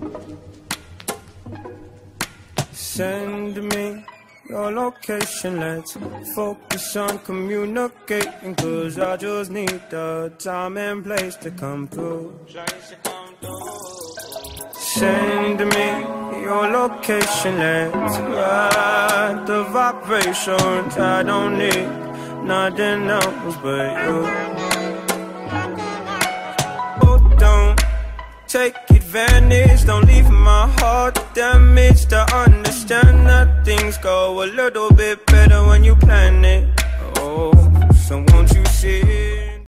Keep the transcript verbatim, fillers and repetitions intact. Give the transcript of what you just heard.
Send me your location, let's focus on communicating, cause I just need the time and place to come through. Send me your location, let's ride the vibrations. I don't need nothing else but you. Oh, don't take advantage, don't leave my heart damaged. To understand that things go a little bit better when you plan it. Oh, so won't you see it?